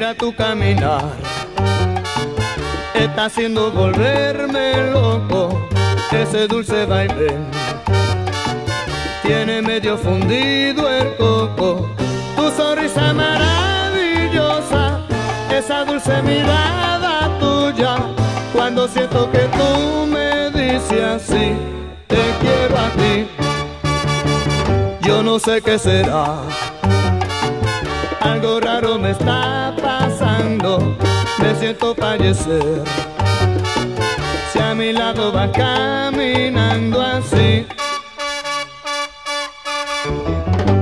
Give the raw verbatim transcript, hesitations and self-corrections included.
Mira tu caminar, está haciendo volverme loco. Ese dulce baile tiene medio fundido el coco. Tu sonrisa maravillosa, esa dulce mirada tuya. Cuando siento que tú me dices así, te quiero a ti. Yo no sé qué será, algo raro me está pasando. Me siento fallecer si a mi lado vas caminando así.